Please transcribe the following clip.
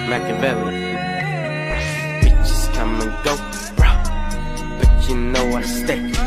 Machiavelli. Bitches come and go, bro, but you know I stay.